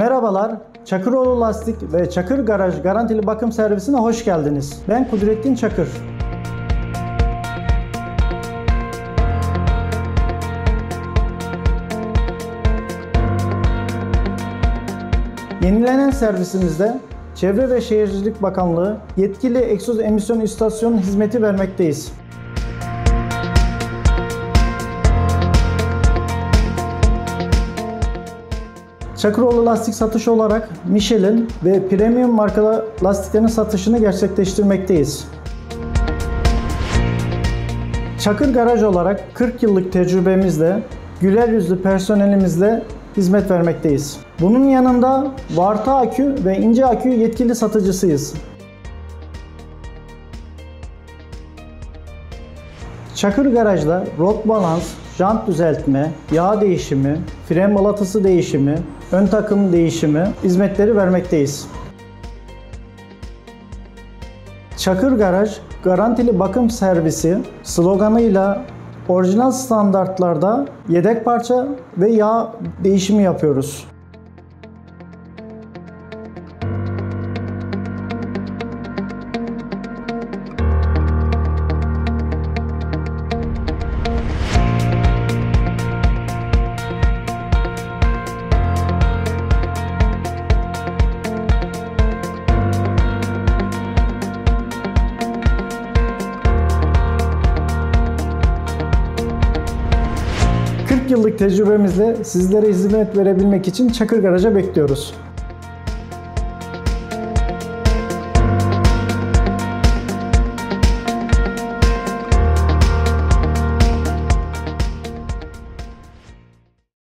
Merhabalar, Çakıroğlu Lastik ve Çakır Garaj garantili bakım servisine hoş geldiniz. Ben Kudrettin Çakır. Yenilenen servisimizde Çevre ve Şehircilik Bakanlığı yetkili egzoz emisyon istasyonu hizmeti vermekteyiz. Çakıroğlu Lastik satışı olarak Michelin ve premium markalı lastiklerin satışını gerçekleştirmekteyiz. Çakır Garaj olarak 40 yıllık tecrübemizle, güler yüzlü personelimizle hizmet vermekteyiz. Bunun yanında Varta Akü ve İnce Akü yetkili satıcısıyız. Çakır Garaj'da rot balans, jant düzeltme, yağ değişimi, fren balatası değişimi, ön takım değişimi hizmetleri vermekteyiz. Çakır Garaj garantili bakım servisi sloganıyla orijinal standartlarda yedek parça ve yağ değişimi yapıyoruz. Yıllık tecrübemizle sizlere hizmet verebilmek için Çakır Garaj'a bekliyoruz.